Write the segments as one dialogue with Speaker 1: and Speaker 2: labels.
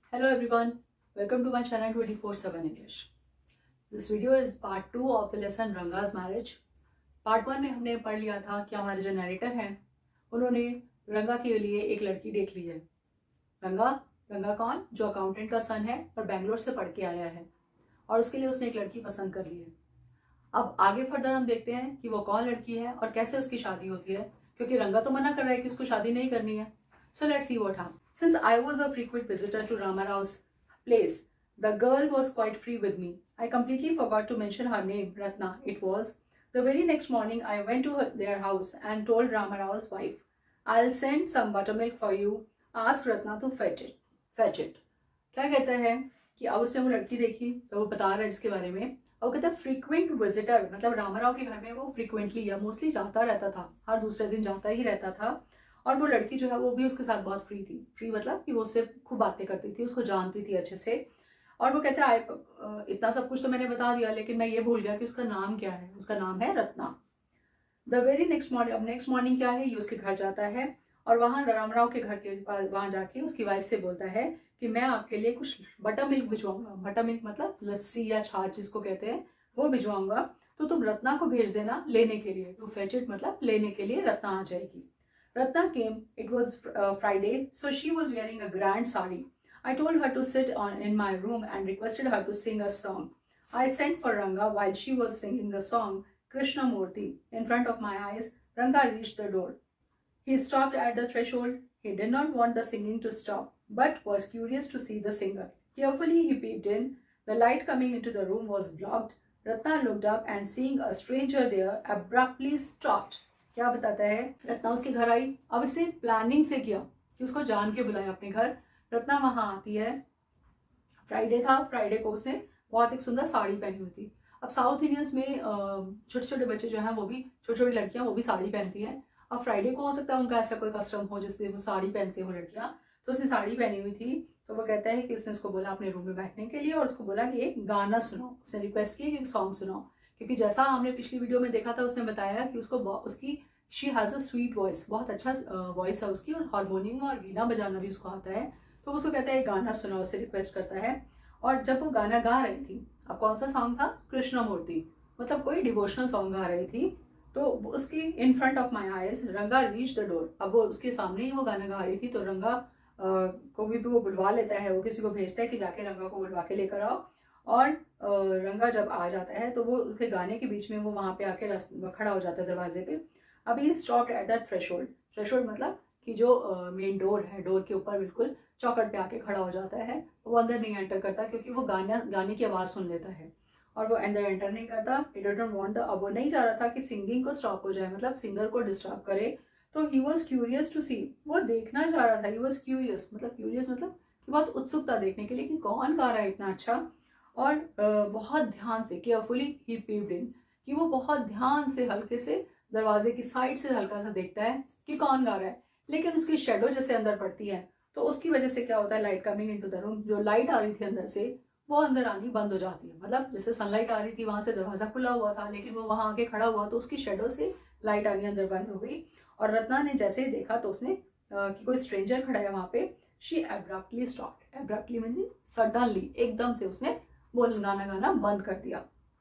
Speaker 1: Hello everyone, welcome to my channel 24/7 English. This video is part 2 of the lesson Ranga's marriage. Part 1 में हमने पढ़ लिया था कि हमारे जो नरेटर हैं उन्होंने रंगा के लिए एक लड़की देख ली है। रंगा कौन? जो अकाउंटेंट का सन है और बेंगलोर से पढ़ के आया है और उसके लिए उसने एक लड़की पसंद कर ली है। अब आगे फर्दर हम देखते हैं कि वो कौन लड़की है और कैसे उसकी शादी होती है, क्योंकि रंगा तो मना कर रहा है कि उसको शादी नहीं करनी है। So let's see what happened. Since I was a frequent visitor to Ramarao's place, the girl was quite free with me. I completely forgot to mention her name, Ratna. It was. The very next morning, I went to their house and told Ramarao's wife, "I'll send some buttermilk for you. Ask Ratna to fetch it." Fetch it. क्या कहता है कि अब उसने वो लड़की देखी तो वो बता रहा है इसके बारे में, और कहता है फ्रीक्वेंट विजिटर, मतलब रामाराव के घर में वो फ्रीक्वेंटली या मोस्टली जाता रहता था, हर दूसरे दिन जाता ही रहता था। और वो लड़की जो है वो भी उसके साथ बहुत फ्री थी। फ्री मतलब कि वो उससे खूब बातें करती थी, उसको जानती थी अच्छे से। और वो कहते हैं इतना सब कुछ तो मैंने बता दिया, लेकिन मैं ये भूल गया कि उसका नाम क्या है। उसका नाम है Ratna. The very next morning, अब नेक्स्ट मॉर्निंग क्या है, ये उसके घर जाता है और वहाँ रामाराव के घर के पास वहाँ जाके उसकी वाइफ से बोलता है कि मैं आपके लिए कुछ बटर मिल्क भिजवाऊंगा। बटर मिल्क मतलब लस्सी या छाछ जिसको कहते हैं, वो भिजवाऊंगा, तो तुम रत्ना को भेज देना लेने के लिए। टू फेच इट मतलब लेने के लिए रत्ना आ जाएगी। Ratna came. It was Friday, so she was wearing a grand sari. I told her to sit in my room and requested her to sing a song. I sent for Ranga while she was singing the song Krishnamurti. In front of my eyes, Ranga reached the door. He stopped at the threshold. He did not want the singing to stop, but was curious to see the singer. Carefully, he peeped in. The light coming into the room was blocked. Ratna looked up and seeing a stranger there, abruptly stopped. क्या बताता है, रत्ना उसके घर आई। अब इसे planning से किया कि उसको जान के बुलाया अपने घर। रत्ना वहां आती है, फ्राइडे था, फ्राइडे को उसने बहुत एक सुंदर साड़ी पहनी हुई थी। अब साउथ इंडियंस में छोटे छोटे बच्चे जो हैं वो भी, छोटी छोटी लड़कियां वो भी साड़ी पहनती हैं। अब फ्राइडे को हो सकता है उनका ऐसा कोई कस्टम हो जिससे वो साड़ी पहनते हो लड़कियां, तो उसने साड़ी पहनी हुई थी। तो वो कहता है कि उसने उसको बोला अपने रूम में बैठने के लिए और उसको बोला कि एक गाना सुनाओ। उसने रिक्वेस्ट की कि एक सॉन्ग सुनाओ, क्योंकि जैसा हमने पिछली वीडियो में देखा था उसने बताया कि उसको उसकी she has a sweet voice, बहुत अच्छा वॉइस है उसकी, और हारमोनियम और वीणा बजाना भी उसको आता है। तो उसको कहता है गाना सुनाओ, उससे रिक्वेस्ट करता है। और जब वो गाना गा रही थी, अब कौन सा सॉन्ग था? कृष्णमूर्ति, मतलब कोई डिवोशनल सॉन्ग गा रही थी। तो उसकी in front of my eyes Ranga reach the door. अब वो उसके सामने ही वो गाना गा रही थी, तो रंगा को भी वो बुलवा लेता है, वो किसी को भेजता है कि जाके रंगा को बुलवा के लेकर आओ। और रंगा जब आ जाता है तो वो उसके गाने के बीच में वो वहाँ पे आके खड़ा हो जाता है दरवाजे पे। अभी stopped at the threshold. Threshold मतलब कि जो मेन डोर है, डोर के ऊपर बिल्कुल चौकट पे आके खड़ा हो जाता है। वो अंदर नहीं एंटर करता क्योंकि वो गाने की आवाज़ सुन लेता है और वो अंदर एंटर नहीं करता। ही डोंट वांट, अब वो नहीं चाह रहा था कि सिंगिंग को स्टॉप हो जाए, मतलब सिंगर को डिस्टर्ब करे। तो he was curious to see, वो देखना चाह रहा था। ही वॉज क्यूरियस मतलब कि बहुत उत्सुकता देखने के लिए कि कौन गा रहा है इतना अच्छा। और बहुत ध्यान से, केयरफुली ही पीप्ड इन, कि वो बहुत ध्यान से हल्के से दरवाजे की साइड से हल्का सा देखता है कि कौन गा रहा है। लेकिन उसकी शेडो जैसे अंदर पड़ती है तो उसकी वजह से क्या होता है, light coming into the room, जो लाइट आ रही थी अंदर से वो अंदर आनी बंद हो जाती है। मतलब जैसे सनलाइट आ रही थी वहां से, दरवाजा खुला हुआ था लेकिन वो वहां आके खड़ा हुआ तो उसकी शेडो से लाइट आनी अंदर बंद हो गई। और रत्ना ने जैसे ही देखा तो उसने कि कोई स्ट्रेंजर खड़ा है वहां पे, she abruptly stopped. Abruptly mean suddenly, एकदम से उसने वो गाना बंद कर दिया।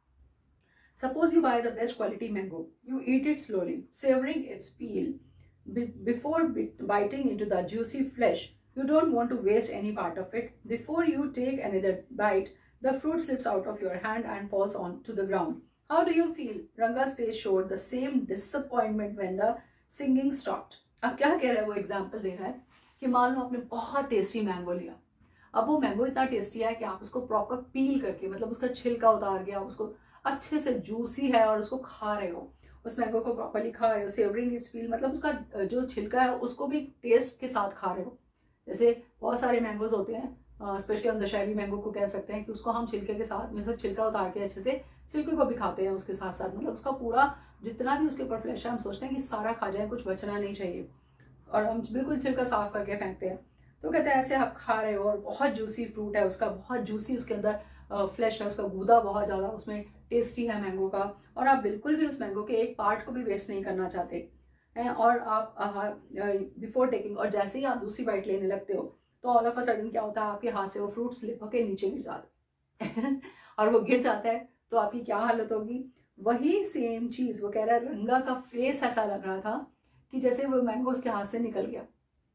Speaker 1: Suppose you buy the best quality mango. You eat it slowly, savoring its peel. Before biting into the juicy flesh, you don't want to waste any part of it. Before you take another bite, the fruit slips out of your hand and falls onto the ground. How do you feel? Ranga's face showed the same disappointment when the singing stopped. अब क्या कह रहा है वो, example दे रहा है कि मान लो आपने बहुत टेस्टी मैंगो लिया। अब वो मैंगो इतना टेस्टी है कि आप उसको प्रॉपर पील करके, मतलब उसका छिलका उतार के आप उसको अच्छे से जूसी है और उसको खा रहे हो, उस मैंगो को प्रॉपरली खा रहे हो। सेवरिंग इट्स पील मतलब उसका जो छिलका है उसको भी टेस्ट के साथ खा रहे हो। जैसे बहुत सारे मैंगोज होते हैं, स्पेशली हम दशहरी मैंगो को कह सकते हैं कि उसको हम छिलके के साथ में से छिलका उतार के अच्छे से छिलके को भी खाते हैं उसके साथ साथ, मतलब उसका पूरा जितना भी उसके ऊपर फ्लैश है हम सोचते हैं कि सारा खा जाए, कुछ बचना नहीं चाहिए, और हम बिल्कुल छिलका साफ करके फेंकते हैं। तो कहते हैं ऐसे आप खा रहे हो और बहुत जूसी फ्रूट है उसका, बहुत जूसी उसके अंदर फ्लैश है, उसका गूदा बहुत ज़्यादा उसमें टेस्टी है मैंगो का, और आप बिल्कुल भी उस मैंगो के एक पार्ट को भी वेस्ट नहीं करना चाहते हैं। और आप बिफोर टेकिंग, और जैसे ही आप दूसरी बाइट लेने लगते हो तो ऑल ऑफ अ सडन क्या होता है, आपके हाथ से वो फ्रूट स्लिप होकर नीचे गिर जाता है और वो गिर जाता है तो आपकी क्या हालत होगी। वही सेम चीज वो कह रहा है, रंगा का फेस ऐसा लग रहा था कि जैसे वो मैंगो उसके हाथ से निकल गया।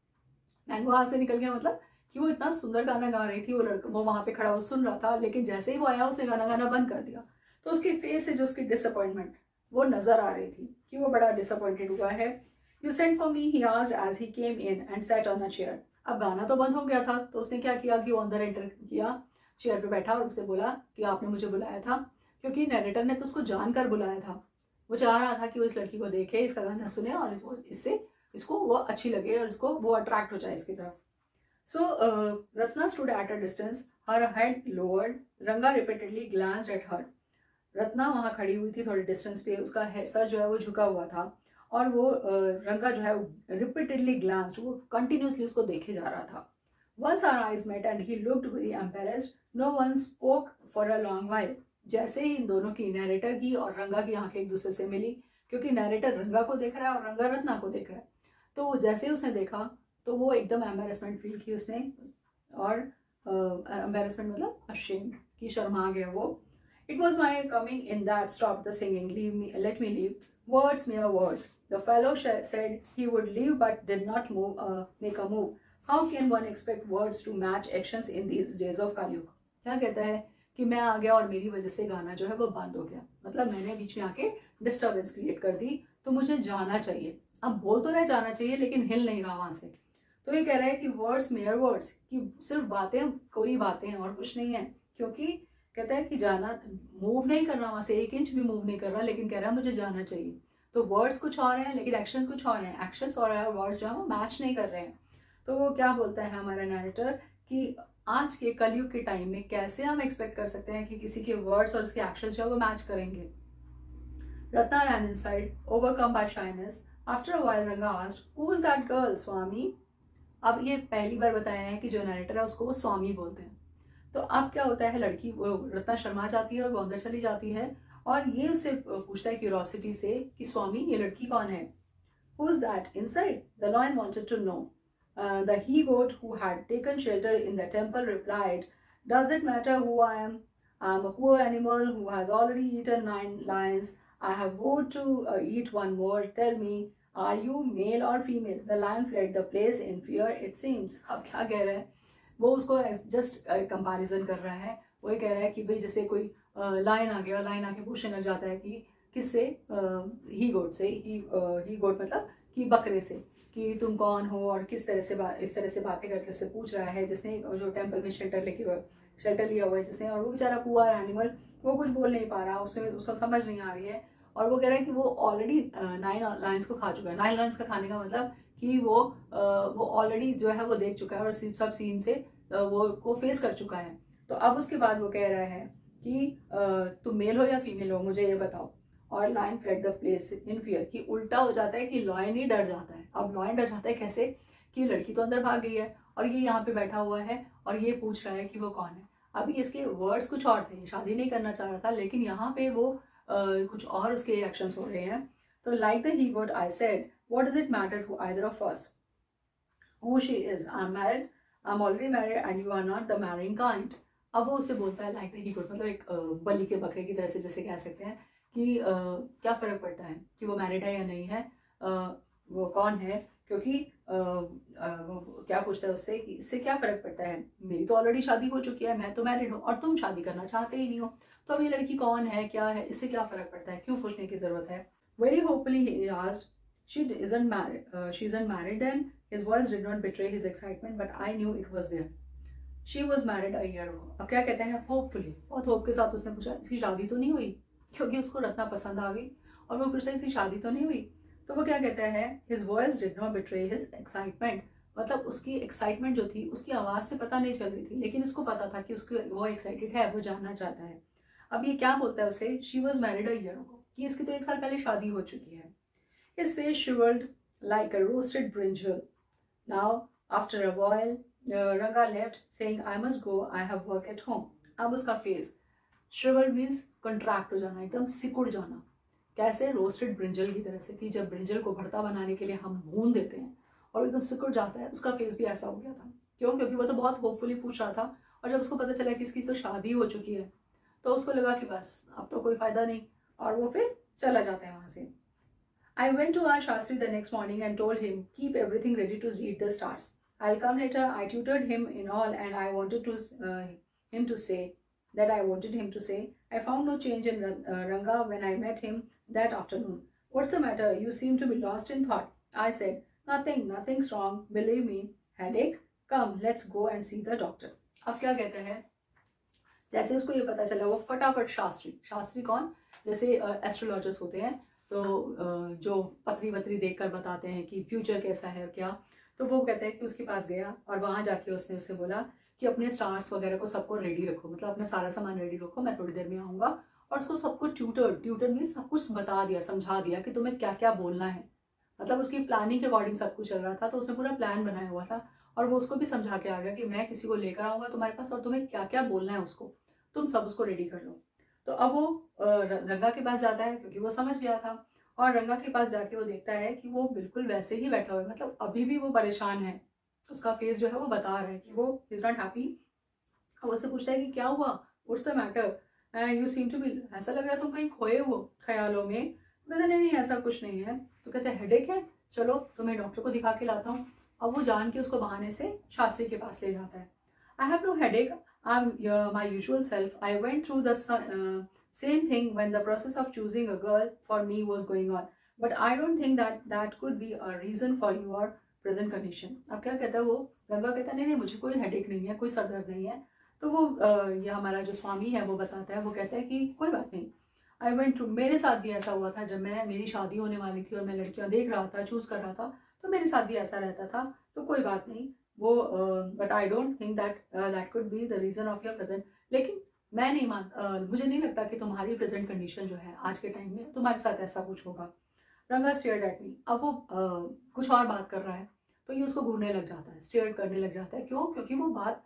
Speaker 1: मैंगो हाथ से निकल गया मतलब कि वो इतना सुंदर गाना गा रही थी, वो लड़का वो वहां पे खड़ा वो सुन रहा था, लेकिन जैसे ही वो आया उसने गाना गाना बंद कर दिया। तो उसके फेस से जो उसकी डिसअपॉइंटमेंट वो नजर आ रही थी कि वो बड़ा डिसअपॉइंटेड हुआ है। You sent for me, he asked as he came in and sat on a chair. अब गाना तो बंद हो गया था तो उसने क्या किया कि वो अंदर एंटर किया, चेयर पे बैठा और उससे बोला कि आपने मुझे बुलाया था, क्योंकि नरेटर ने तो उसको जानकर बुलाया था। वो चाह रहा था कि वो इस लड़की को देखे, इसका गाना सुने और इससे इसको वो अच्छी लगे और इसको वो अट्रैक्ट हो जाए इसकी तरफ। So Ratna stood at a distance, her head lowered. Ranga repeatedly glanced at her. Ratna वहां खड़ी हुई थी थोड़े डिस्टेंस पे, उसका सर जो है वो झुका हुआ था और वो रंगा जो है रिपीटेडली ग्लांस्ड, वो कंटिन्यूसली उसको देखे जा रहा था। Once our eyes met and he looked very embarrassed. No one spoke for a long while. जैसे ही इन दोनों की, नैरेटर की और रंगा की आंखें एक दूसरे से मिली, क्योंकि नैरेटर रंगा को देख रहा है और रंगा रत्ना को देख रहा है, तो जैसे ही उसने देखा तो वो एकदम एम्बेरसमेंट फील की उसने, और एम्बेरसमेंट मतलब अशेम्ड, कि शर्मा गया वो। It was my coming in that stop the singing, leave me, let me leave, words mere words. The fellow said he would leave but did not make a move. How can one expect words to match actions in these days of Kalyug? क्या कहता है कि मैं आ गया और मेरी वजह से गाना जो है वो बंद हो गया, मतलब मैंने बीच में आके डिस्टर्बेंस क्रिएट कर दी, तो मुझे जाना चाहिए। अब बोल तो रहे जाना चाहिए लेकिन हिल नहीं रहा वहां से। तो ये कह रहा है कि वर्ड्स मेयर वर्ड्स, कि सिर्फ बातें, कोई बातें और कुछ नहीं है, क्योंकि कहता है कि जाना, मूव नहीं कर रहा वहां से, 1 इंच भी मूव नहीं कर रहा, लेकिन कह रहा है मुझे जाना चाहिए। तो वर्ड्स कुछ और हैं लेकिन एक्शन कुछ और हैं, एक्शंस और वर्ड्स जो है वो मैच नहीं कर रहे हैं। तो वो क्या बोलता है हमारा नैरेटर कि आज के कलयुग के टाइम में कैसे हम एक्सपेक्ट कर सकते हैं कि किसी के वर्ड्स और उसके एक्शंस जो है वो मैच करेंगे। Ratna ran inside, overcome by shyness. After a while, Ranga asked, "Who is that girl, Swami?" अब ये पहली बार बताया है कि जो नरेटर है उसको वो स्वामी बोलते हैं। तो अब क्या होता है, लड़की वो रत्ना शर्मा जाती है और वो अंदर चली जाती है और ये उससे पूछता है क्यूरोसिटी से कि स्वामी ये लड़की कौन है। Who is that inside? The lion wanted to know. The he-goat who had taken shelter in the temple replied, "Does it matter who I am? I am a poor animal who has already eaten 9 lions. I have vowed to eat one more. Tell me, are you male or female?" The lion fled the place in fear, it seems. अब क्या कह रहा है वो, उसको just comparison कर रहा है। वो ये कह रहा है कि भाई जैसे कोई लायन आ गया, लायन आके पूछने लग जाता है कि किससे, ही गोट से, ही गोट मतलब कि बकरे से, कि तुम कौन हो और किस तरह से इस तरह से बातें करके उससे पूछ रहा है, जिसने जो टेम्पल में शेल्टर लिया हुआ है जिसने, और वो बेचारा पुअर एनिमल, वो कुछ बोल नहीं पा रहा, उसको समझ नहीं आ रही है। और वो कह रहा है कि वो ऑलरेडी 9 लायंस को खा चुका है। 9 लायंस का खाने का मतलब कि वो ऑलरेडी जो है वो देख चुका है और सब सीन से वो फेस कर चुका है। तो अब उसके बाद वो कह रहा है कि तुम मेल हो या फीमेल हो मुझे ये बताओ। और lion fled the place in fear, कि उल्टा हो जाता है कि लॉयन ही डर जाता है। अब लॉयन डर जाता है कैसे, कि लड़की तो अंदर भाग गई है और ये यहाँ पे बैठा हुआ है और ये पूछ रहा है कि वो कौन है। अभी इसके वर्ड्स कुछ और थे, शादी नहीं करना चाह रहा था, लेकिन यहाँ पे वो कुछ और उसके एक्शंस हो रहे हैं। तो like the he goat I said, what does it matter to either of us who she is, I am married, I am already married and you are not the marrying kind. अब वो उससे बोलता है like the he गोट, मतलब एक बलि के बकरे की तरह से, जैसे कह सकते हैं कि क्या फ़र्क पड़ता है कि वो मैरिड है या नहीं है, वो कौन है, क्योंकि वो क्या पूछता है उससे कि इससे क्या फ़र्क पड़ता है, मेरी तो ऑलरेडी शादी हो चुकी है, मैं तो मैरिड हूँ और तुम शादी करना चाहते ही नहीं हो, तो अब ये लड़की कौन है, क्या है, इससे क्या फ़र्क पड़ता है, क्यों पूछने की ज़रूरत है। Very hopefully he asked, she isn't married then? His voice did not betray his excitement, but I knew it was there. She was married a year ago. अब क्या कहते हैं, होपफुली, बहुत होप के साथ उसने पूछा इसकी शादी तो नहीं हुई, क्योंकि उसको रत्ना पसंद आ गई और वो पूछता है इसकी शादी तो नहीं हुई। तो वो क्या कहता है, his voice did not betray his excitement, मतलब उसकी एक्साइटमेंट जो थी उसकी आवाज़ से पता नहीं चल रही थी, लेकिन इसको पता था कि उसकी वो एक्साइटेड है, वो जानना चाहता है। अब ये क्या बोलता है उसे, she was married a year ago, कि इसकी तो 1 साल पहले शादी हो चुकी है। His face shivered like a roasted brinjal. Now after a while Ranga left saying, I must go, I have work at home. अब उसका फेस श्रिवल्ड मीन्स कंट्रैक्ट हो जाना, एकदम सिकुड़ जाना, कैसे, रोस्टेड ब्रिंजल की तरह से, कि जब ब्रिंजल को भरता बनाने के लिए हम भून देते हैं और एकदम सिकुड़ जाता है, उसका फेस भी ऐसा हो गया था, क्यों? क्योंकि वो तो बहुत होपफुली पूछ रहा था, और जब उसको पता चला कि इसकी तो शादी हो चुकी है तो उसको लगा कि बस अब तो कोई फ़ायदा नहीं, और वो फिर चला जाता है वहाँ से। I went to our Shastri the next morning and told him, keep everything ready to read the stars. I'll come later. I tutored him in all, and I wanted to him to say that I wanted him to say. I found no change in Ranga when I met him that afternoon. What's the matter? You seem to be lost in thought. I said, nothing, nothing's wrong. Believe me. Headache? Come, let's go and see the doctor. अब क्या कहते हैं, जैसे उसको ये पता चला वो फटाफट शास्त्री, शास्त्री कौन, जैसे एस्ट्रोलॉजर्स होते हैं तो जो पत्री वत्री देखकर बताते हैं कि फ्यूचर कैसा है क्या, तो वो कहते हैं कि उसके पास गया और वहाँ जाके उसने उससे बोला कि अपने स्टार्स वगैरह को सबको रेडी रखो, मतलब अपना सारा सामान रेडी रखो, मैं थोड़ी देर में आऊँगा। और उसको सबको ट्यूटर मीन सब कुछ बता दिया, समझा दिया कि तुम्हें क्या क्या बोलना है, मतलब उसकी प्लानिंग के अकॉर्डिंग सब कुछ चल रहा था, तो उसने पूरा प्लान बनाया हुआ था। और वो उसको भी समझा के आ गया कि मैं किसी को लेकर आऊँगा तुम्हारे पास और तुम्हें क्या क्या बोलना है उसको, तुम सब उसको रेडी कर लो। तो अब वो रंगा के पास जाता है क्योंकि वो समझ गया था, और रंगा के पास जाके वो देखता है कि वो बिल्कुल वैसे ही बैठा हुआ है, मतलब अभी भी वो परेशान है, उसका फेस जो है वो बता रहा है कि वो इज नॉट हैप्पी। वो उससे पूछता है कि क्या हुआ, what's the matter, you seem to be, ऐसा लग रहा है तुम कहीं खोए हो ख्यालों में। तो कहते नहीं ऐसा कुछ नहीं है। तो कहते हैं हेडेक है, चलो तुम्हें डॉक्टर को दिखा के लाता हूँ। अब वो जान के उसको बहाने से शास्त्री के पास ले जाता है। I have no headache, I am my usual self, I went through the same thing when the process of choosing a girl for me was going on, but I don't think that could be a reason for your present condition. अब क्या कहता है वो, रंगा कहता है नहीं मुझे कोई हेडेक नहीं है, कोई सर दर्द नहीं है। तो वो ये हमारा जो स्वामी है वो बताता है, वो कहता है कि कोई बात नहीं, आई वेंट थ्रू, मेरे साथ भी ऐसा हुआ था, जब मेरी शादी होने वाली थी और मैं लड़कियां देख रहा था, चूज कर रहा था, तो मेरे साथ भी ऐसा रहता था, तो कोई बात नहीं वो, but I don't think that could be the reason of your present. लेकिन मैं नहीं मुझे नहीं लगता कि तुम्हारी प्रेजेंट कंडीशन जो है आज के टाइम में तुम्हारे साथ ऐसा कुछ होगा। रंगा स्टेयर्ड एट मी। अब वो कुछ और बात कर रहा है तो ये उसको घूरने लग जाता है, स्टेयर करने लग जाता है। क्यों? क्योंकि वो बात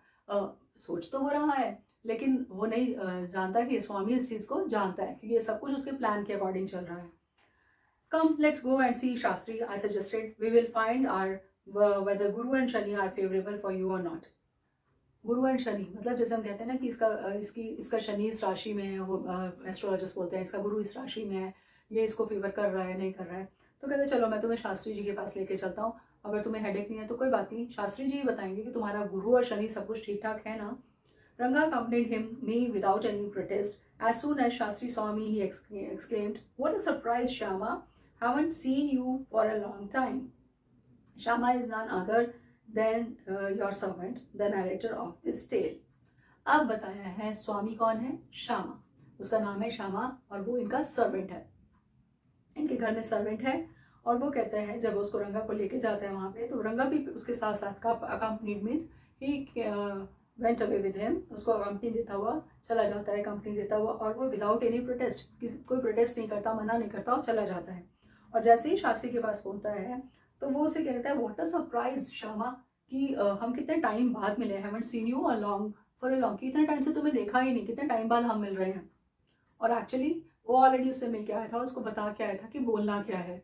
Speaker 1: सोच तो वो रहा है लेकिन वो नहीं जानता कि स्वामी इस चीज़ को जानता है कि ये सब कुछ उसके प्लान के अकॉर्डिंग चल रहा है। Come let's go and see Shastri, I suggested, we will find our whether Guru and Shani are favorable for you or not. Guru and Shani, मतलब जैसे हम कहते हैं ना कि इसका शनि इस राशि में है, वो एस्ट्रोलॉजर्स बोलते हैं इसका गुरु इस राशि में है, ये इसको फेवर कर रहा है नहीं कर रहा है। तो कहते चलो मैं तुम्हें शास्त्री जी के पास लेके चलता हूँ, अगर तुम्हें हेडेक नहीं है तो कोई बात नहीं, शास्त्री जी बताएंगे कि तुम्हारा गुरु और शनि सब कुछ ठीक ठाक है ना। रंगा accompanied me without any protest. As soon as Shastri saw me, he exclaimed, "What a surprise, Shama! Haven't seen you for a long time." Shama is none other than your servant, the narrator of this tale. अब बताया है स्वामी कौन है, श्यामा, उसका नाम है श्यामा और वो इनका सर्वेंट है, इनके घर में सर्वेंट है। और वो कहते हैं जब उसको रंगा को लेके जाता है वहाँ पे, तो रंगा भी उसके साथ साथ का accompanied mean he went away with him, उसको कंपनी देता हुआ चला जाता है, कंपनी देता हुआ, और वो विदाउट एनी प्रोटेस्ट, कोई प्रोटेस्ट नहीं करता, मना नहीं करता और चला जाता है। और जैसे ही शास्त्री के पास पहुंचता है तो वो उसे कहता है, व्हाट अ सरप्राइज श्यामा, कि हम कितने टाइम बाद मिले, haven't seen you for a long, कि इतने टाइम से तुम्हें देखा ही नहीं, कितने टाइम बाद हम मिल रहे हैं। और एक्चुअली वो ऑलरेडी उससे मिल के आया था, उसको बता के आया था कि बोलना क्या है।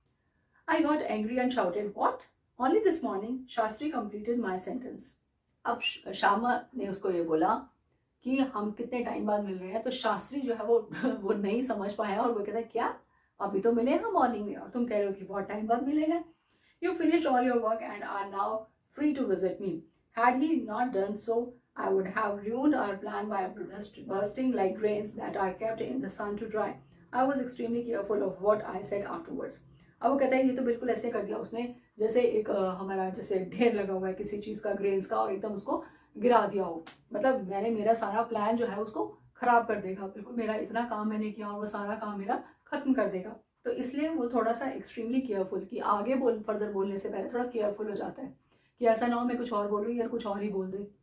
Speaker 1: I got angry and shouted, what, only this morning, Shastri completed my sentence. अब श्यामा ने उसको ये बोला कि हम कितने टाइम बाद मिल रहे हैं, तो शास्त्री जो है वो नहीं समझ पाया और वो कहता है क्या, अभी तो मिले हम मॉर्निंग में और तुम कह रहे हो कि बहुत टाइम बाद मिले हैं। You finished all your work and are now free to visit me. Had he not done so, I would have ruined our plan by bursting like grains that are kept in the sun to dry. I was extremely careful of what I said afterwards. अब वो कहता है ये तो बिल्कुल ऐसे कर दिया उसने जैसे एक हमारा जैसे ढेर लगा हुआ है किसी चीज़ का, ग्रेन्स का, और एकदम उसको गिरा दिया हो, मतलब मैंने मेरा सारा प्लान जो है उसको खराब कर देगा, बिल्कुल मेरा इतना काम मैंने किया और वो सारा काम मेरा खत्म कर देगा। तो इसलिए वो थोड़ा सा एक्सट्रीमली केयरफुल, कि आगे फर्दर बोलने से पहले थोड़ा केयरफुल हो जाता है कि ऐसा ना हो मैं कुछ और बोलूँ या कुछ और ही बोल दे।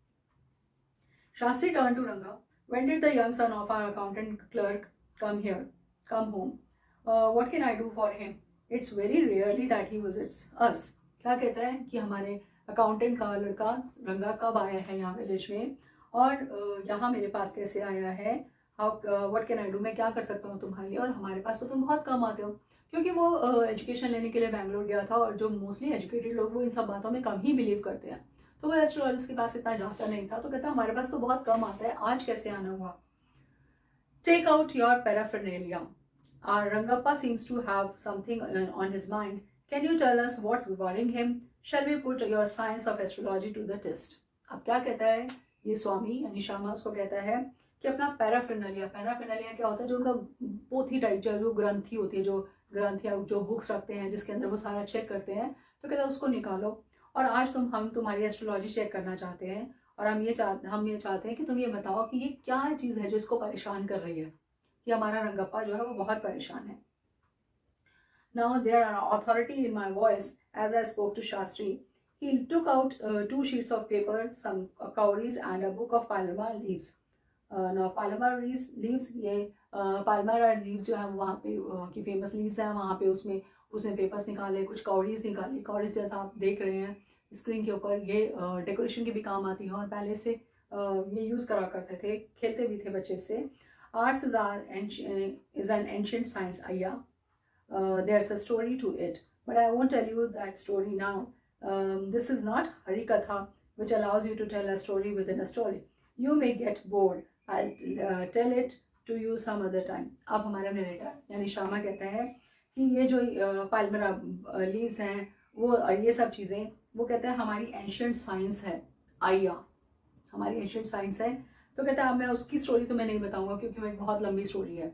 Speaker 1: Shastri turn to Ranga, when did the young son of our accountant clerk come home, what can I do for him, it's very rarely that he visits us. क्या कहता है कि हमारे अकाउंटेंट का लड़का रंगा कब आया है यहाँ विलेज में, और यहाँ मेरे पास कैसे आया है, व्हाट कैन आई डू, मैं क्या कर सकता हूँ तुम्हारे लिए, और हमारे पास तो तुम बहुत कम आते हो। क्योंकि वो एजुकेशन लेने के लिए बैंगलोर गया था और जो मोस्टली एजुकेटेड लोग वो इन सब बातों में कम ही बिलीव करते हैं। तो वो एस्ट्रोलॉजिस्ट के पास इतना जाता नहीं था, तो कहता हमारे पास तो बहुत कम आता है, आज कैसे आना हुआ। Take out your paraphernalia. Our Rangappa seems to have something on his mind. Can you tell us what's worrying him? Shall we put your science of astrology to the test? अब क्या कहता है ये स्वामी यानी श्यामा, उसको कहता है कि अपना पैराफर्नेलिया क्या होता है, जो उनका पोथी टाइप जो ग्रंथि होती है, जो ग्रंथियाँ जो बुक्स रखते हैं जिसके अंदर वो सारा चेक करते हैं, तो कहता है उसको निकालो और आज हम तुम्हारी एस्ट्रोलॉजी चेक करना चाहते हैं और हम ये चाहते हैं कि तुम ये बताओ कि ये क्या चीज़ है जो इसको परेशान कर रही है, कि हमारा रंगप्पा जो है वो बहुत परेशान है। Now there are authority in my voice as I spoke to Shastri. He took out 2 sheets of paper, some cowries and a book of palmar leaves. Now palmar leaves ये palmar leaves जो है वहाँ पे की famous leaves हैं, वहाँ पे उसने पेपर्स निकाले, कुछ कौड़ीज निकाली। कौड़ीज जैसा आप देख रहे हैं स्क्रीन के ऊपर, ये डेकोरेशन के भी काम आती है और पहले से ये यूज़ करा करते थे, खेलते भी थे बच्चे से। Arts is an ancient science, Ayya. There's a story to it, but I won't tell you that story now. This is not Harikatha, which allows you to tell a story within a story. You may get bored. I'll tell it to you some other time. अब हमारा narrator यानी श्यामा कहता है कि ये जो पाल्मरा leaves हैं वो और ये सब चीज़ें, वो कहता है हमारी एंशियंट साइंस है आइया, हमारी एंशियंट साइंस है। तो कहता है अब मैं उसकी स्टोरी तो मैं नहीं बताऊंगा क्योंकि वो एक बहुत लंबी स्टोरी है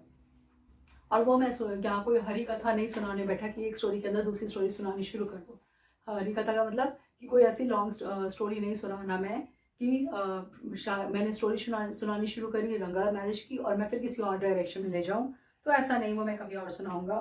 Speaker 1: और वो मैं यहाँ कोई हरी कथा नहीं सुनाने बैठा कि एक स्टोरी के अंदर दूसरी स्टोरी सुनानी शुरू कर दो। हरी कथा का मतलब कि कोई ऐसी लॉन्ग स्टोरी नहीं सुनाना मैं कि मैंने स्टोरी सुनानी शुरू करी रंगा मैरिज की और मैं फिर किसी और डायरेक्शन में ले जाऊँ, तो ऐसा नहीं, वो मैं कभी और सुनाऊंगा।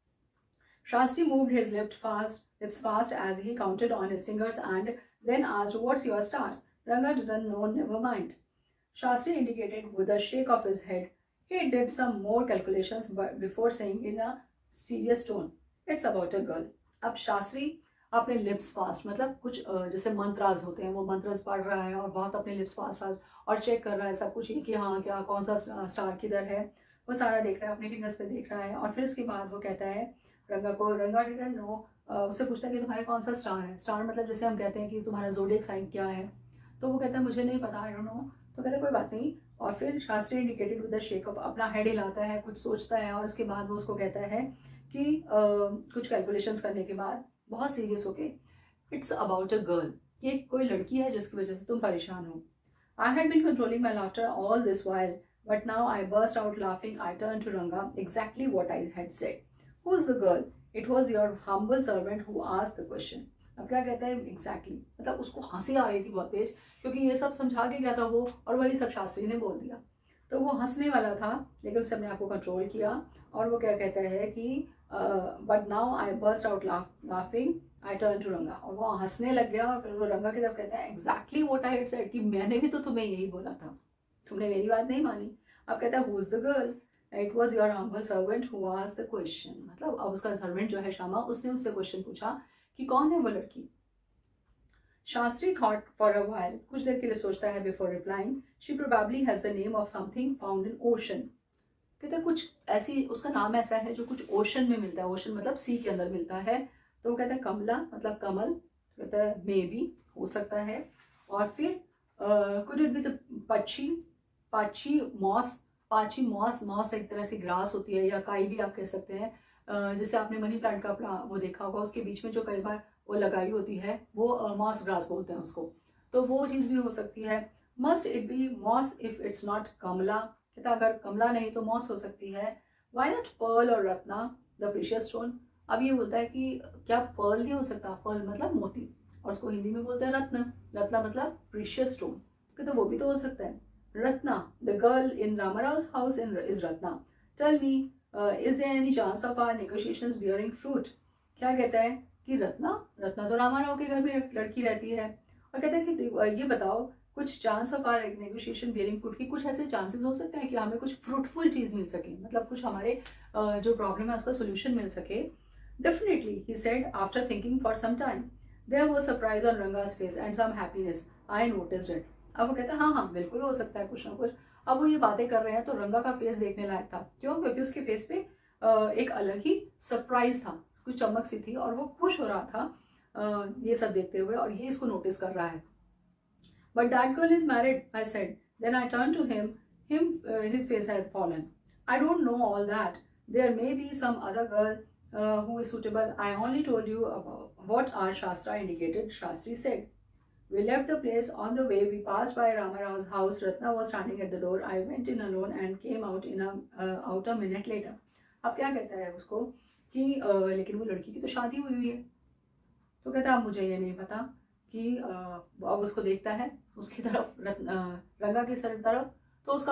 Speaker 1: Shastri moved his lips fast as he counted on his fingers and then asked, "What's your stars?" Ranga didn't know, never mind. Shastri indicated with a shake of his head. He did some more calculations before saying in a serious tone, "It's about a girl." अब शास्त्री अपने lips fast मतलब कुछ जैसे मंत्रास होते हैं, वो मंत्रास पढ़ रहा है और बहुत अपने लिप्स फास्ट और चेक कर रहा है सब कुछ कि हाँ क्या कौन सा स्टार किधर है, वो सारा देख रहा है, अपने फिंगर्स पे देख रहा है। और फिर उसके बाद वो कहता है रंगा डिडंट नो, उससे पूछता है कि तुम्हारे कौन सा स्टार है। स्टार मतलब जैसे हम कहते हैं कि तुम्हारा ज़ोडिएक साइन क्या है, तो वो कहता है मुझे नहीं पता, आई डोंट नो। तो कहते कोई बात नहीं, और फिर Shastri indicated with the shake of, अपना हेड हिलाता है, कुछ सोचता है और उसके बाद वो उसको कहता है कि कुछ कैलकुलेशंस करने के बाद बहुत सीरियस होके, इट्स अबाउट अ गर्ल, ये कोई लड़की है जिसकी वजह से तुम परेशान हो। I had been controlling my laughter all this while but now I burst out laughing. I turn to Ranga, exactly what I had said. Who is the girl? It was your humble servant who asked the question. अब क्या कहता है exactly, मतलब उसको हंसी आ रही थी बहुत तेज क्योंकि ये सब समझा के गया था वो, और वही सब शास्त्री ने बोल दिया, तो वो हंसने वाला था लेकिन उसने अपने आप को कंट्रोल किया और वो क्या कहता है कि but now I burst out laughing, I turn to Ranga, और वो हंसने लग गया और फिर वो रंगा की तरफ कहता है exactly what I had said, कि मैंने भी तो तुम्हें यही बोला था, तुमने मेरी बात नहीं मानी। अब कहता है who is the girl? It was your humble servant who asked the question. मतलब अब उसका सर्वेंट जो है श्यामा, उसने उससे क्वेश्चन पूछा कि कौन है वो लड़की। Shastri thought for a while, कुछ देर के लिए सोचता है before replying, she probably has the name of something found in ocean. कहता है कुछ ऐसी, उसका नाम ऐसा है जो कुछ ओशन में मिलता है, ओशन मतलब सी के अंदर मिलता है। तो वो कहता है कमला मतलब कमल, कहता है मे बी हो सकता है। और फिर could it be the pachi moss एक तरह से ग्रास होती है या काई भी आप कह सकते हैं, जैसे आपने मनी प्लांट का वो देखा होगा, उसके बीच में जो कई बार वो लगाई होती है वो मॉस ग्रास बोलते हैं उसको, तो वो चीज़ भी हो सकती है। Must it be moss if it's not Kamala, कहता अगर कमला नहीं तो मॉस हो सकती है। वाई नॉट पर्ल और रत्ना द प्रीशियस स्टोन। अब ये बोलता है कि क्या पर्ल नहीं हो सकता, पर्ल मतलब मोती और उसको हिंदी में बोलते हैं रत्न, रत्ना मतलब प्रीशियस स्टोन, कहते वो भी तो हो सकता है। Ratna, the girl in Ramarao's house is Ratna, tell me is there any chance of our negotiations bearing fruit. क्या कहता है कि रत्ना तो रामाराव के घर में लड़की रहती है, और कहता है कि ये बताओ कुछ chance of our negotiation bearing fruit की, कुछ ऐसे चांसेस हो सकते हैं कि हमें कुछ फ्रूटफुल चीज़ मिल सके, मतलब कुछ हमारे जो प्रॉब्लम है उसका सोल्यूशन मिल सके। Definitely he said after thinking for some time. There was surprise on Ranga's face and some happiness, I noticed it. अब वो कहता है हाँ बिल्कुल हो सकता है कुछ ना कुछ। अब वो ये बातें कर रहे हैं तो रंगा का फेस देखने लायक था, क्यों? क्योंकि उसके फेस पे एक अलग ही सरप्राइज था, कुछ चमक सी थी और वो खुश हो रहा था ये सब देखते हुए, और ये इसको नोटिस कर रहा है। But that girl is married, I said. Then I turned to him. His face had fallen. I don't know all that. There may be some other girl who is suitable. I only told you about what our Shastra indicated, Shastri said. We left the place. On the way, we passed by Ramarao's house. Ratna was standing at the door. I went in alone and came out out a minute later. अब क्या कहता है उसको कि लेकिन वो लड़की की तो शादी हुई है। तो कहता है अब मुझे ये नहीं पता कि अब उसको देखता है उसकी तरफ रंगा की तरफ, तो उसका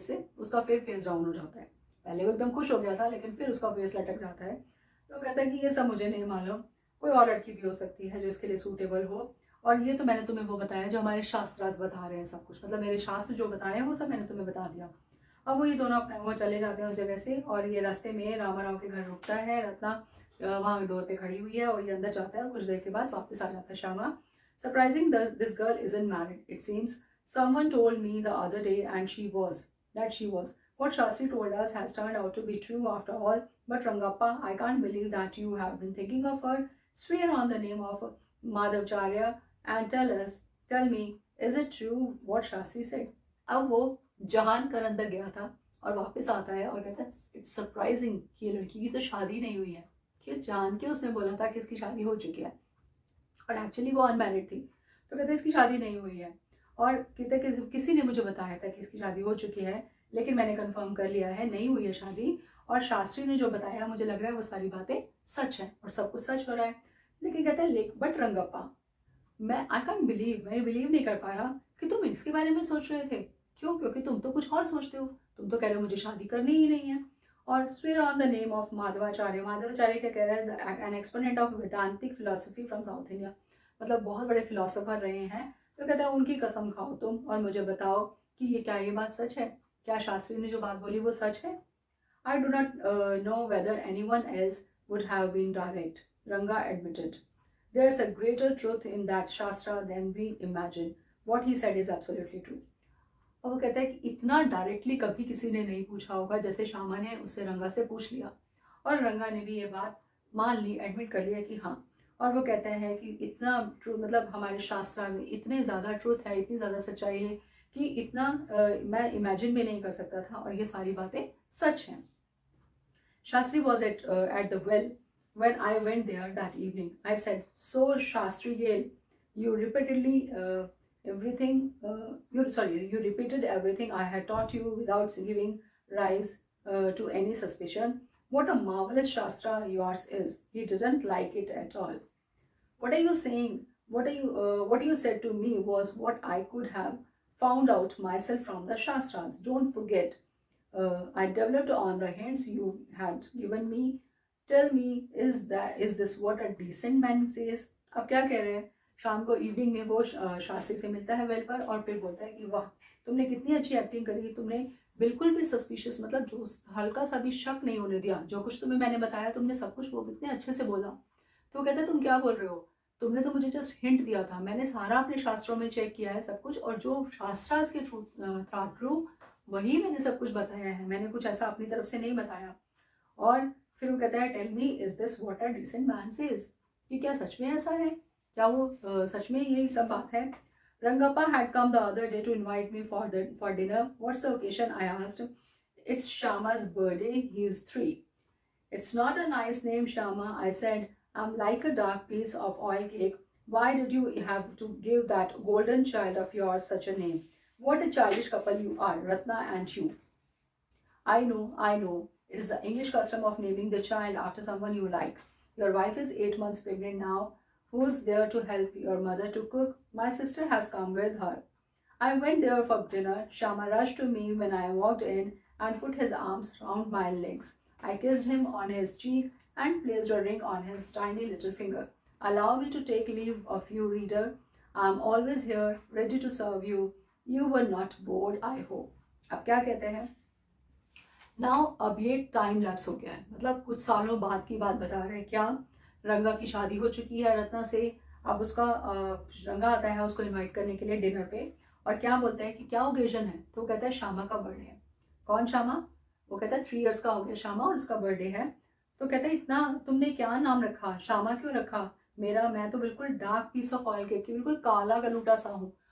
Speaker 1: फिर फेस डाउन हो जाता है। पहले वो एकदम खुश हो गया था, लेकिन फिर उसका फेस लटक जाता है। तो कहता है कि ये सब मुझे नहीं मालूम, कोई और लड़की भी हो सकती है जो इसके लिए सूटेबल हो, और ये तो मैंने तुम्हें वो बताया जो हमारे शास्त्रास बता रहे हैं सब कुछ, मतलब मेरे शास्त्र जो बताए हैं वो सब मैंने तुम्हें बता दिया। अब वो ये दोनों अपने वो चले जाते हैं उस जगह से, और ये रास्ते में रामाराव के घर रुकता है। रत्ना वहाँ डोर पे खड़ी हुई है और ये अंदर जाता है और कुछ देर के बाद वापस आ जाता है। Shyama, surprising this girl isn't married, it seems. Someone told me the other day and she was. What Shastri told us has turned out to be true after all. But Rangappa, I can't believe that you have been thinking of her. Swear on the name of Madhavacharya and tell me, is it true what Shastri said? अब वो जान कर अंदर गया था और वापस आता है और कहता है इट्स सरप्राइजिंग कि ये लड़की की तो शादी नहीं हुई है। कि जान के उसने बोला था कि इसकी शादी हो चुकी है और एक्चुअली वो अनमैरिड थी। तो कहते इसकी शादी नहीं हुई है, और कहते किसी ने मुझे बताया था कि इसकी शादी हो चुकी है, लेकिन मैंने कंफर्म कर लिया है नहीं हुई है शादी, और शास्त्री ने जो बताया मुझे लग रहा है वो सारी बातें सच है और सब कुछ सच हो रहा है। लेकिन कहता है but Rangappa, I can't believe, मैं बिलीव नहीं कर पा रहा कि तुम इसके बारे में सोच रहे थे। क्यों? क्योंकि तुम तो कुछ और सोचते हो, तुम तो कह रहे हो मुझे शादी करनी ही नहीं है। और swear on the name of Madhavacharya, Madhavacharya क्या कह रहा है, an exponent of Vedantic philosophy from South India, मतलब बहुत बड़े फिलोसोफर रहे हैं। तो कहता है उनकी कसम खाओ तुम और मुझे बताओ कि ये बात सच है, क्या शास्त्री ने जो बात बोली वो सच है। I do not know whether anyone else would have been direct, Ranga admitted. There is a greater truth in that shastra than we imagine, what he said is absolutely true. और वो कहता है कि इतना डायरेक्टली कभी किसी ने नहीं पूछा होगा जैसे श्यामा ने उससे रंगा से पूछ लिया, और रंगा ने भी ये बात मान ली, एडमिट कर लिया कि हाँ। और वो कहता है कि इतना ट्रू, मतलब हमारे शास्त्र में इतने ज़्यादा ट्रूथ है, इतनी ज़्यादा सच्चाई है कि इतना मैं इमेजिन भी नहीं कर सकता था, और ये सारी बातें सच हैं। Shastri was at the well when I went there that evening. I said, so Shastri Gale, you repeated everything I had taught you without giving rise to any suspicion. What a marvelous Shastra yours is. He didn't like it at all. What are you saying? What you said to me was what I could have found out myself from the Shastras. Don't forget, I developed on the hints you had given me. Tell me, is this what a decent man says? अब क्या कह रहे हैं, शाम को evening में वो शास्त्री से मिलता है वेल पर, और फिर बोलता है कि वाह तुमने कितनी अच्छी एक्टिंग करी, तुमने बिल्कुल भी सस्पिशियस, मतलब जो हल्का सा भी शक नहीं होने दिया, जो कुछ तुम्हें मैंने बताया तुमने सब कुछ वो इतने अच्छे से बोला। तो कहता है तुम क्या बोल रहे हो, तुमने तो मुझे जस्ट हिंट दिया था, मैंने सारा अपने शास्त्रों में चेक किया है सब कुछ, और जो शास्त्रास के थ्रू था ट्रू वही मैंने सब कुछ बताया है, मैंने कुछ ऐसा अपनी तरफ से नहीं बताया। और फिर वो कहता है tell me, is this what a decent man says, कि क्या सच में ऐसा है, क्या वो सच में यही सब बात है। Rangappa had come the other day to invite me for dinner. What's the occasion? I asked. It's Shama's birthday. He is 3. It's not a nice name, Shama. I said, I'm like a dark piece of oil cake. Why did you have to give that golden child of yours such a name? What a childish couple you are, Ratna and you. I know. It is the English custom of naming the child after someone you like. Your wife is 8 months pregnant now. Who's there to help your mother to cook? My sister has come with her. I went there for dinner. Shama rushed to me when I walked in and put his arms round my legs. I kissed him on his cheek and placed a ring on his tiny little finger. Allow me to take leave of you, reader. I'm always here, ready to serve you. You were not bored, I hope. अब क्या कहते हैं? Now अब ये time lapse हो गया है, मतलब कुछ सालों बाद की बात बता रहे हैं। क्या? रंगा की शादी हो चुकी है रत्ना से, अब उसका रंगा आता है उसको इनवाइट करने के लिए डिनर पे, और क्या बोलता है कि क्या ओकेजन है, तो वो कहता है श्यामा का बर्थडे है। कौन श्यामा? वो कहता है 3 years का हो गया श्यामा और उसका बर्थडे है। तो कहता है इतना तुमने क्या नाम रखा, श्यामा क्यों रखा? मैं तो बिल्कुल dark piece of oil cake, बिल्कुल काला गलूटा सा हूँ,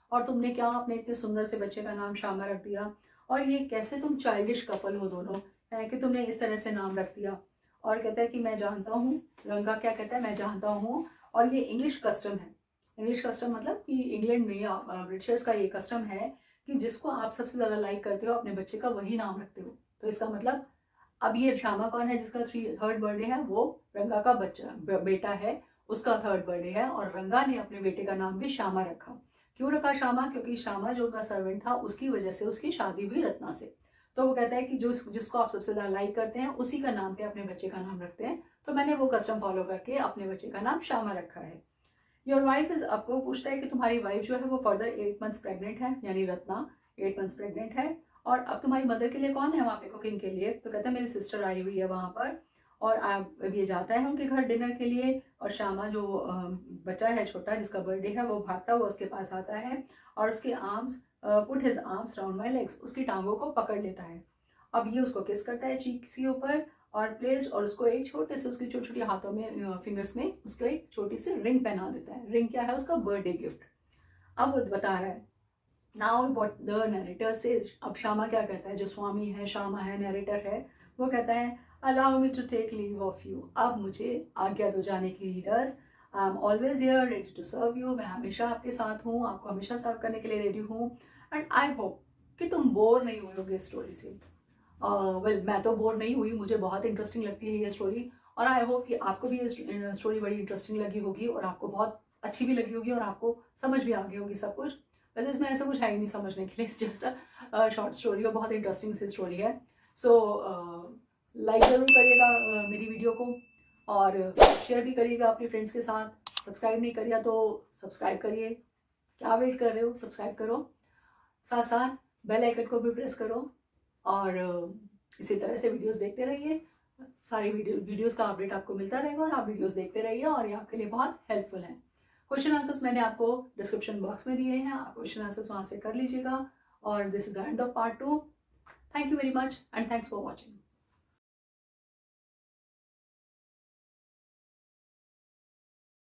Speaker 1: और तुमने क्या अपने इतने सुंदर से बच्चे का नाम श्यामा रख दिया, और ये कैसे तुम चाइल्डिश कपल हो दोनों कि तुमने इस तरह से नाम रख दिया। और कहता है कि मैं जानता हूँ, रंगा क्या कहता है, मैं जानता हूँ, और ये इंग्लिश कस्टम है। इंग्लिश कस्टम मतलब कि इंग्लैंड में या ब्रिटिशर्स का ये कस्टम है कि जिसको आप सबसे ज़्यादा लाइक करते हो अपने बच्चे का वही नाम रखते हो। तो इसका मतलब अब ये श्यामा कौन है जिसका थर्ड बर्थडे है, वो रंगा का बच्चा बेटा है, उसका थर्ड बर्थडे है, और रंगा ने अपने बेटे का नाम भी श्यामा रखा। क्यों रखा श्यामा? क्योंकि श्यामा जो उनका सर्वेंट था उसकी वजह से उसकी शादी हुई रत्ना से। तो वो कहता है कि जिसको आप सबसे ज्यादा लाइक करते हैं उसी का नाम पे अपने बच्चे का नाम रखते हैं। तो मैंने वो कस्टम फॉलो करके अपने बच्चे का नाम श्यामा रखा है। योर वाइफ इज, अब वो पूछता है कि तुम्हारी वाइफ जो है वो फर्दर 8 मंथ्स प्रेग्नेंट है, यानी रत्ना 8 मंथ्स प्रेग्नेंट है, और अब तुम्हारी मदर के लिए कौन है वहाँ पे कुकिंग के लिए? तो कहता है मेरी सिस्टर आई हुई है वहाँ पर, और अब ये जाता है उनके घर डिनर के लिए, और श्यामा जो बच्चा है छोटा जिसका बर्थडे है वो भागता हुआ उसके पास आता है, और उसके arms put his arms round my legs, उसकी टांगों को पकड़ लेता है। अब ये उसको किस करता है चीक के ऊपर, और प्लेस, और उसको एक छोटे से उसकी छोटी छोटी हाथों में फिंगर्स में उसको एक छोटी सी रिंग पहना देता है। रिंग क्या है? उसका बर्थडे गिफ्ट। अब वो बता रहा है now what the narrator says. अब श्यामा क्या कहता है, जो स्वामी है, श्यामा है, नरेटर है, वो कहता है allow me to take leave of you, अब मुझे आज्ञा दो जाने की readers. I am always here ready to serve you, मैं हमेशा आपके साथ हूँ, आपको हमेशा सर्व करने के लिए रेडी हूँ। एंड आई होप कि तुम बोर नहीं हुए होगे इस स्टोरी से। वेल मैं तो बोर नहीं हुई, मुझे बहुत इंटरेस्टिंग लगती है ये स्टोरी, और आई होप कि आपको भी ये स्टोरी बड़ी इंटरेस्टिंग लगी होगी, और आपको बहुत अच्छी भी लगी होगी, और आपको समझ भी आ गई होगी सब कुछ। वैसे इसमें ऐसा कुछ है ही नहीं समझने के लिए, it's just a short story, और बहुत इंटरेस्टिंग सी स्टोरी है। सो लाइक ज़रूर करिएगा मेरी वीडियो को, और शेयर भी करिएगा अपने फ्रेंड्स के साथ। सब्सक्राइब नहीं करिए तो सब्सक्राइब करिए, क्या वेट कर रहे हो, सब्सक्राइब करो, साथ साथ बेल आइकन को भी प्रेस करो, और इसी तरह से वीडियोस देखते रहिए। सारी वीडियोस का अपडेट आपको मिलता रहेगा, और आप वीडियोस देखते रहिए, और ये आपके लिए बहुत हेल्पफुल है। क्वेश्चन आंसर्स मैंने आपको डिस्क्रिप्शन बॉक्स में दिए हैं, आप क्वेश्चन आंसर्स वहाँ से कर लीजिएगा। और this is the end of part 2। Thank you very much and thanks for watching.